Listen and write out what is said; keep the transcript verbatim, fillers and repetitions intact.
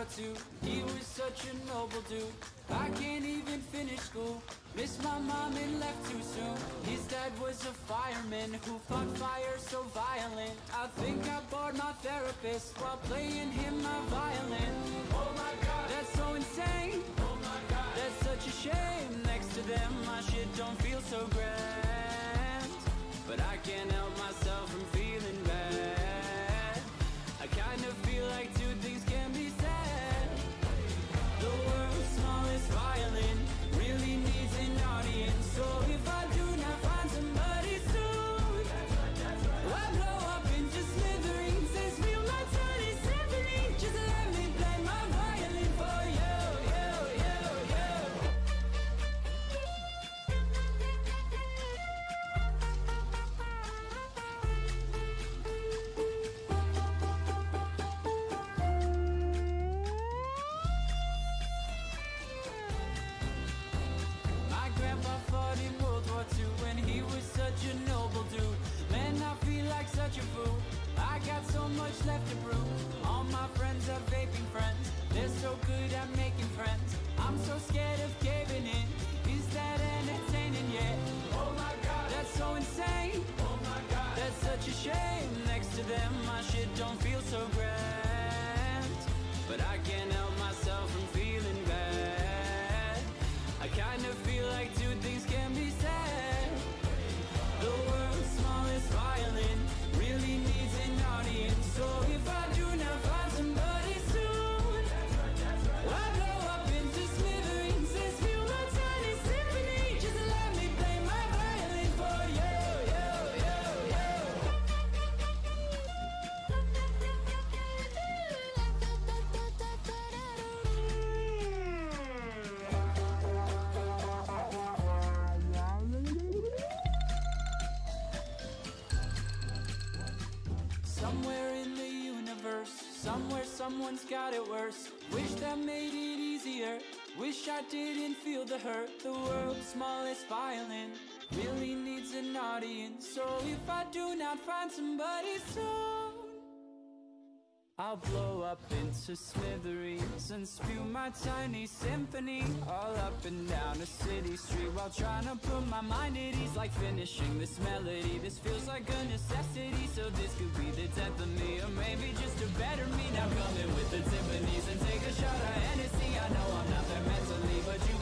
War Two. He was such a noble dude. I can't even finish school. Missed my mom and left too soon. His dad was a fireman who fought fire so violent. I think I bored my therapist while playing him my violin. Oh my god, that's so insane. Oh my god, that's such a shame. Next to them my shit don't feel so grand, but I can't help myself from feeling bad. I kind of feel like two things can be said. The world's smallest violin really needs an audience. So if I do not find somebody soon, I'll blow up into smithereens. This feel my tiny symphony. Just let me play my violin for you, you, you, you. My grandpa fought in World War Two when he was such a noble dude. Man, I feel like such a fool. I got so much left to prove. All my friends are vaping friends. They're so good at making friends. I'm so scared of caving in. Is that entertaining yet? Oh my god, that's so insane. Oh my god, that's such a shame. Next to them my shit don't feel so grand, but I can't help myself from feeling bad. I kind of feel like two things can be said. The world's smallest violin really needs an audience. So if I do not find somebody soon, I'll blow up into smithereens. This feel my tiny symphony. Just let me play my violin for you, you, you, you. Somewhere in the universe, somewhere someone's got it worse. Wish that made it easier. Wish I didn't feel the hurt. The world's smallest violin really needs an audience. So if I do not find somebody soon, I'll blow up into smithereens and spew my tiny symphony all up and down a city street while trying to put my mind at ease. Like finishing this melody, this feels like a necessity. So this could be the death of me, or maybe just a better me. Now come in with the timpanis and take a shot of Hennessy. I know I'm not there mentally, but you